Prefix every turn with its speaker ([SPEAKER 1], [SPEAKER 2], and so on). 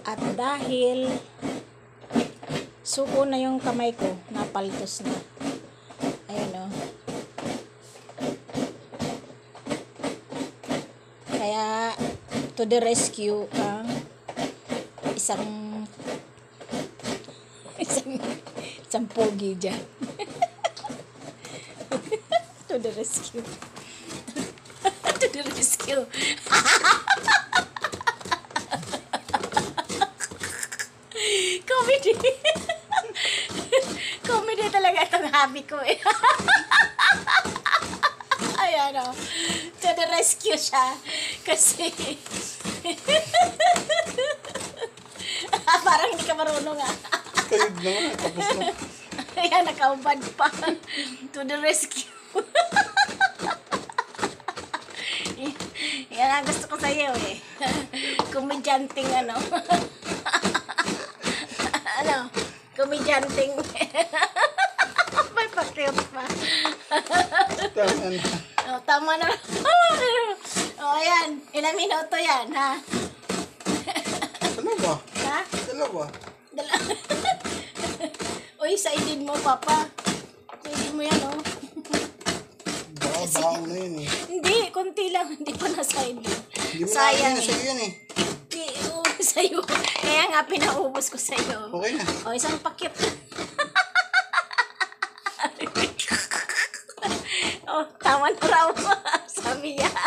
[SPEAKER 1] At dahil suko na yung kamay ko, napaltos na. Ayun o. Kaya, to the rescue, isang pogi dyan. To the rescue. To the rescue. Comedy. Comedy talaga itong hobby ko eh. Ayan o. To the rescue siya. Kasi parang hindi ka marunong ah.
[SPEAKER 2] Kayod na nga, tapos na.
[SPEAKER 1] Ayan, nakaubad pa. To the rescue. Yan ang gusto ko sa'yo eh. Komedyanting ano. Ano? Komedyanting. May pa-cute pa.
[SPEAKER 2] Tama na.
[SPEAKER 1] Oh, tama na. Oh, ayan. Ilang minuto yan, ha?
[SPEAKER 2] Dalawa.
[SPEAKER 1] Ha?
[SPEAKER 2] Dalawa.
[SPEAKER 1] Uy, saidin mo, Papa. Saidin mo yan, oh.
[SPEAKER 2] Baka baong na yun eh.
[SPEAKER 1] Hindi, konti lang. Hindi pa na-saidin.
[SPEAKER 2] Hindi mo
[SPEAKER 1] Sayang
[SPEAKER 2] na sa'yo yan eh.
[SPEAKER 1] Oo, sa'yo. Kaya nga, pinaubos ko sa'yo.
[SPEAKER 2] Okay na.
[SPEAKER 1] O, isang pakit. Oh, tama na raw. Sabi niya.